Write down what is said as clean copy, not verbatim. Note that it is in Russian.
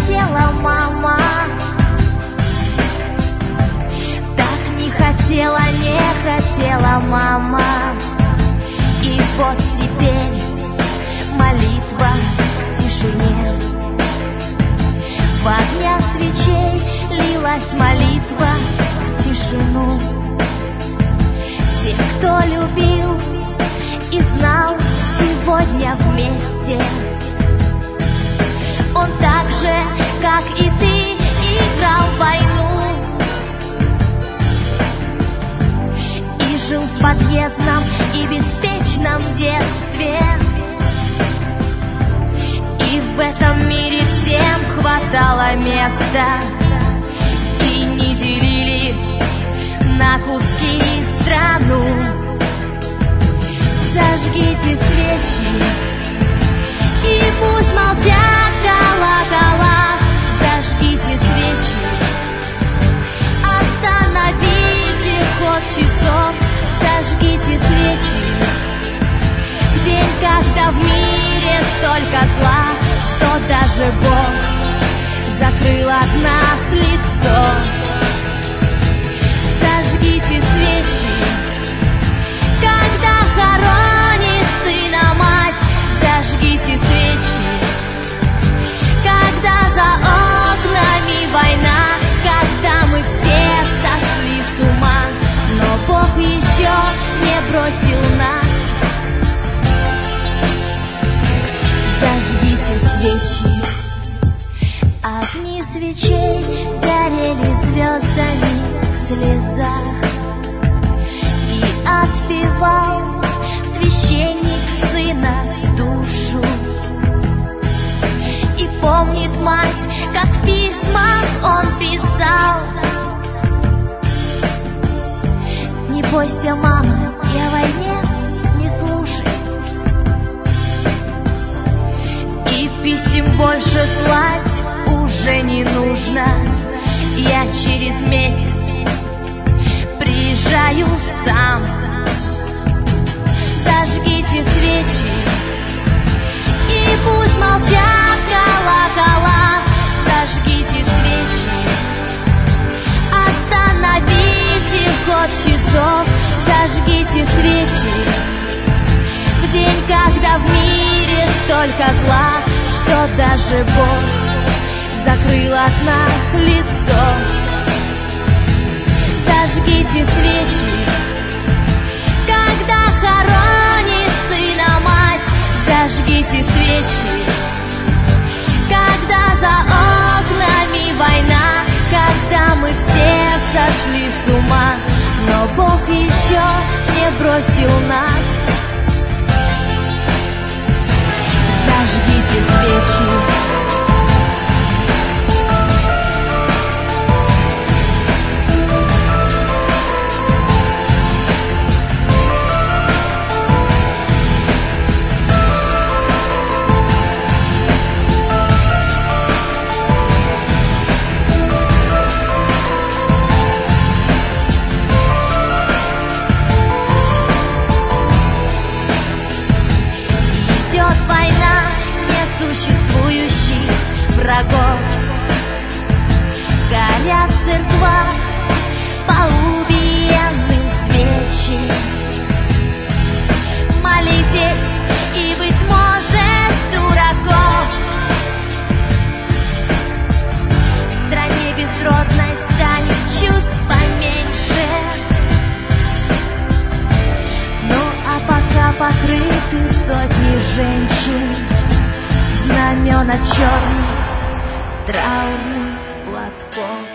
хотела мама, так не хотела, не хотела мама. И вот теперь молитва в тишине, в огнях свечей лилась молитва в тишину. Все, кто любил и знал, сегодня вместе. Он так же, как и ты, играл в войну и жил в подъездном и беспечном детстве. И в этом мире всем хватало места, и не делили на куски страну. Зажгите свечи, и пусть молчат колокола. Зажгите свечи, остановите ход часов. Зажгите свечи в день, когда в мире столько зла, что даже Бог закрыл от нас лицо. Зажгите свечи, когда хоронит сына мать. Зажгите свечи, когда за окнами война, когда мы все сошли с ума, но Бог еще не бросил нас. Зажгите свечи, огни свечей горели звездами в слезах, и отпевал священник сына душу. И помнит мать, как в письмах он писал: не бойся, мама, и о войне не слушай. И писем больше слать уже не нужно. Я через месяц приезжаю сам. Зажгите свечи, и пусть молчат колокола. Зажгите свечи, остановите ход часов. Зажгите свечи в день, когда в мире столько зла, что даже Бог закрыл от нас лицо. Зажгите свечи, когда хоронит сына мать. Зажгите свечи, когда за окнами война, когда мы все сошли с ума, но Бог еще не бросил нас. Зажгите свечи. Врагов горят в церквах по убиенным свечи. Молитесь, и, быть может, дураков в стране безродной станет чуть поменьше. Ну а пока покрыты сотни женщин знамена черных траурных платков.